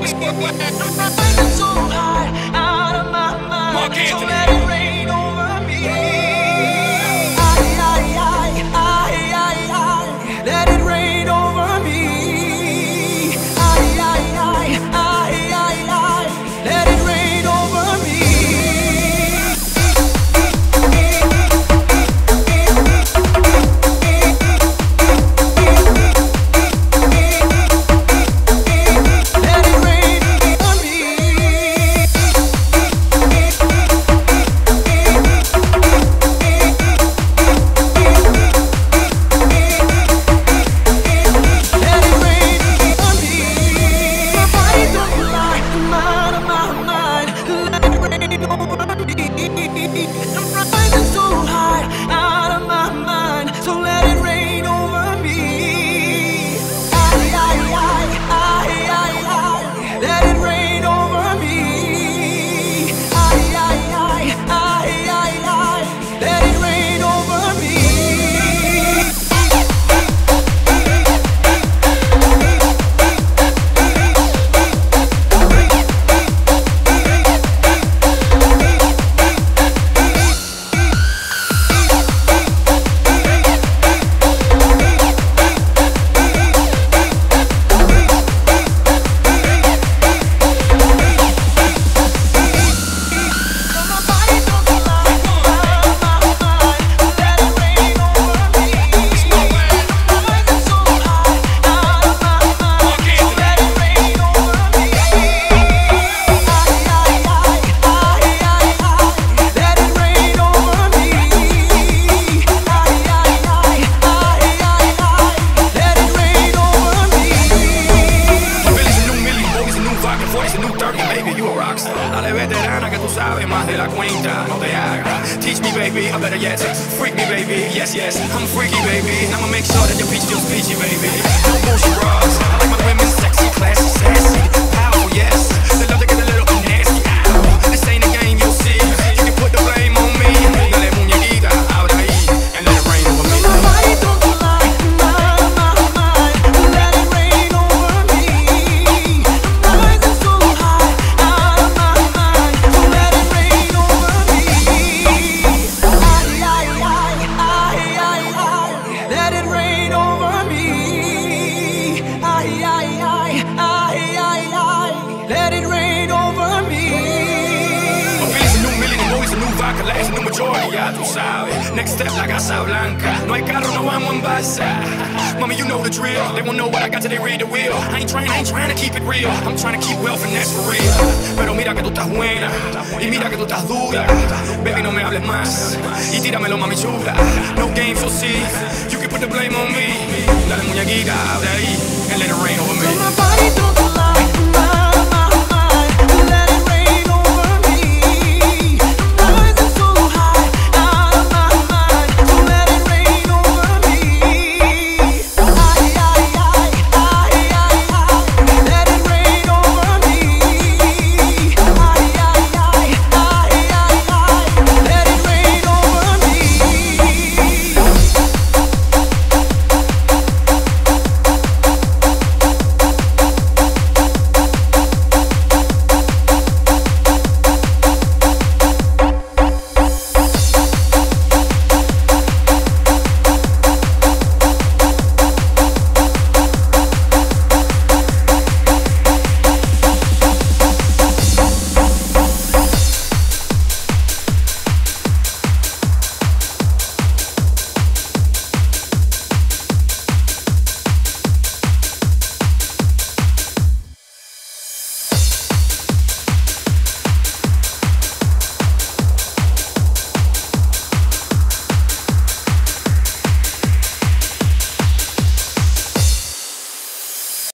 rising so high, out of my mind. So let it rain over me. Let it rain over me. Let it rain over me. Dale veterana que tú sabes más de la cuenta, no te hagas. Teach me baby, I better yet freak me baby, yes yes, I'm freaky baby. And I'ma make sure that your peach feels peachy baby. No bullshit bras, I like my women sexy, classy, sassy, powerful, yes. They love to get a little nasty. This ain't a game, you'll see. You can put the blame on me. Dale muñequita, ahora ahí, and let it rain over me. Let it rain over me. My feelings a new million, always a new vodka, last new majority, ya tú sabes. Next step, la Casa Blanca. No hay carro, no vamos en balsa. Mama, you know the drill. They won't know what I got till they read the wheel. I ain't trying to keep it real. I'm trying to keep wealth and that's for real. Pero mira que tú estás buena y mira que tú estás dura. Baby, no me hables más y tíramelo, mami chula. No games, you'll see. You can put the blame on me. Dale muñequita, de ahí, and let it rain over me.